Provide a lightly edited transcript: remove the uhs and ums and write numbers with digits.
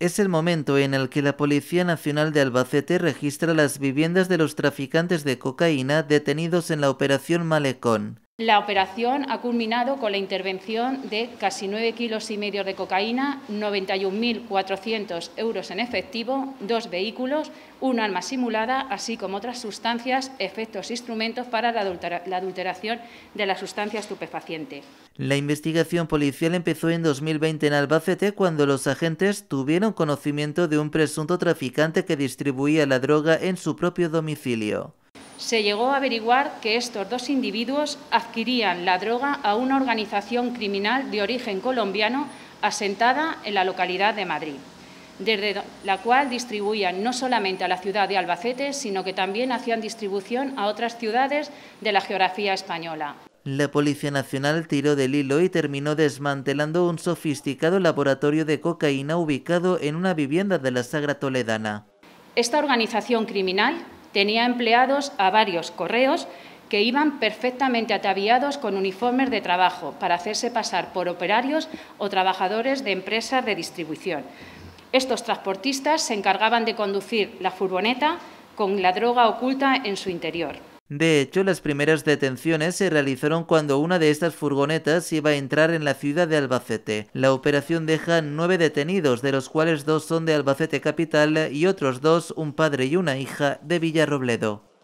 Es el momento en el que la Policía Nacional de Albacete registra las viviendas de los traficantes de cocaína detenidos en la Operación Malecón. La operación ha culminado con la intervención de casi 9,5 kilos de cocaína, 91.400 euros en efectivo, 2 vehículos, un arma simulada, así como otras sustancias, efectos e instrumentos para la adulteración de la sustancia estupefaciente. La investigación policial empezó en 2020 en Albacete cuando los agentes tuvieron conocimiento de un presunto traficante que distribuía la droga en su propio domicilio. Se llegó a averiguar que estos dos individuos adquirían la droga a una organización criminal de origen colombiano asentada en la localidad de Madrid, desde la cual distribuían no solamente a la ciudad de Albacete, sino que también hacían distribución a otras ciudades de la geografía española. La Policía Nacional tiró del hilo y terminó desmantelando un sofisticado laboratorio de cocaína ubicado en una vivienda de la Sagra Toledana. Esta organización criminal tenía empleados a varios correos que iban perfectamente ataviados con uniformes de trabajo para hacerse pasar por operarios o trabajadores de empresas de distribución. Estos transportistas se encargaban de conducir la furgoneta con la droga oculta en su interior. De hecho, las primeras detenciones se realizaron cuando una de estas furgonetas iba a entrar en la ciudad de Albacete. La operación deja 9 detenidos, de los cuales 2 son de Albacete capital y otros 2, un padre y una hija, de Villarrobledo.